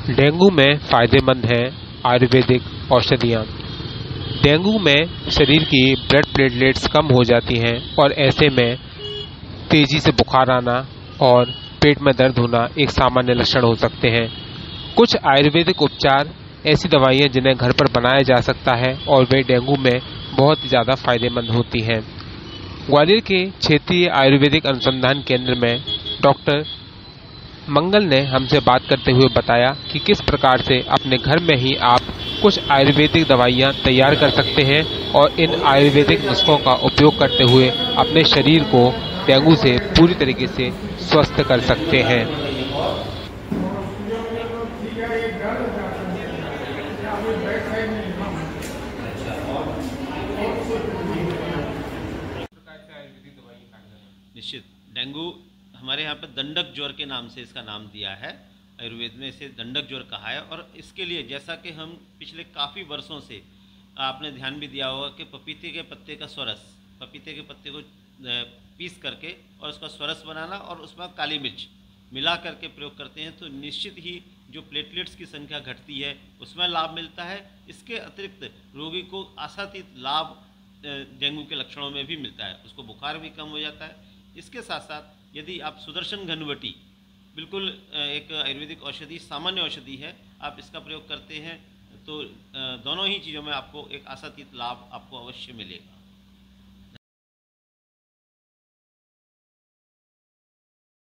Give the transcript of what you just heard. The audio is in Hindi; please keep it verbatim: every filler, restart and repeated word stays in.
डेंगू में फ़ायदेमंद हैं आयुर्वेदिक औषधियाँ। डेंगू में शरीर की ब्लड प्लेटलेट्स कम हो जाती हैं और ऐसे में तेज़ी से बुखार आना और पेट में दर्द होना एक सामान्य लक्षण हो सकते हैं। कुछ आयुर्वेदिक उपचार ऐसी दवाइयाँ जिन्हें घर पर बनाया जा सकता है और वे डेंगू में बहुत ही ज़्यादा फायदेमंद होती हैं। ग्वालियर के क्षेत्रीय आयुर्वेदिक अनुसंधान केंद्र में डॉक्टर मंगल ने हमसे बात करते हुए बताया कि किस प्रकार से अपने घर में ही आप कुछ आयुर्वेदिक दवाइयाँ तैयार कर सकते हैं और इन आयुर्वेदिक नुस्खों का उपयोग करते हुए अपने शरीर को डेंगू से पूरी तरीके से स्वस्थ कर सकते हैं। निश्चित डेंगू हमारे यहाँ पर दंडक ज्वर के नाम से इसका नाम दिया है। आयुर्वेद में इसे दंडक ज्वर कहा है और इसके लिए जैसा कि हम पिछले काफ़ी वर्षों से आपने ध्यान भी दिया होगा कि पपीते के पत्ते का स्वरस, पपीते के पत्ते को पीस करके और उसका स्वरस बनाना और उसमें काली मिर्च मिला करके प्रयोग करते हैं तो निश्चित ही जो प्लेटलेट्स की संख्या घटती है उसमें लाभ मिलता है। इसके अतिरिक्त रोगी को आशातीत लाभ डेंगू के लक्षणों में भी मिलता है, उसको बुखार भी कम हो जाता है। इसके साथ साथ यदि आप सुदर्शन घनवटी बिल्कुल एक आयुर्वेदिक औषधि, सामान्य औषधि है, आप इसका प्रयोग करते हैं तो दोनों ही चीज़ों में आपको एक आशातीत लाभ आपको अवश्य मिलेगा।